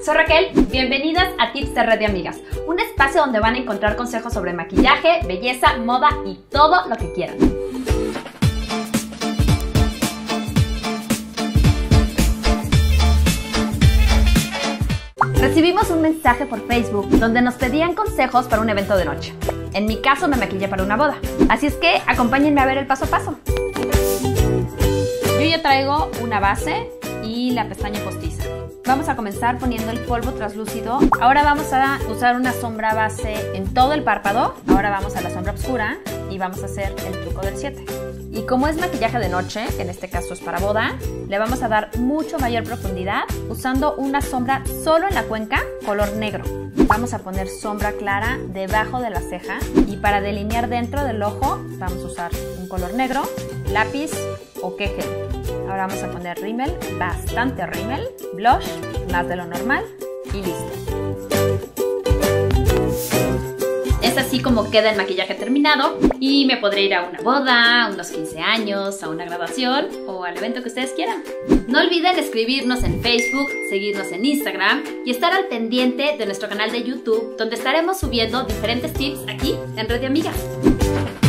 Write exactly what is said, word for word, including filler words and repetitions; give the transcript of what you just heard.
soy Raquel, bienvenidas a Tips de Red de Amigas, un espacio donde van a encontrar consejos sobre maquillaje, belleza, moda y todo lo que quieran. Recibimos un mensaje por Facebook donde nos pedían consejos para un evento de noche. En mi caso me maquillé para una boda, así es que acompáñenme a ver el paso a paso. Yo ya traigo una base y la pestaña postiza. Vamos a comenzar poniendo el polvo translúcido. Ahora vamos a usar una sombra base en todo el párpado. Ahora vamos a la sombra oscura y vamos a hacer el truco del siete. Y como es maquillaje de noche, que en este caso es para boda, le vamos a dar mucho mayor profundidad usando una sombra solo en la cuenca, color negro. Vamos a poner sombra clara debajo de la ceja y para delinear dentro del ojo vamos a usar un color negro, lápiz o quejel. Ahora vamos a poner rímel, bastante rímel, blush, más de lo normal y listo. Es así como queda el maquillaje terminado y me podré ir a una boda, a unos quince años, a una graduación o al evento que ustedes quieran. No olviden escribirnos en Facebook, seguirnos en Instagram y estar al pendiente de nuestro canal de YouTube donde estaremos subiendo diferentes tips aquí en Red de Amigas.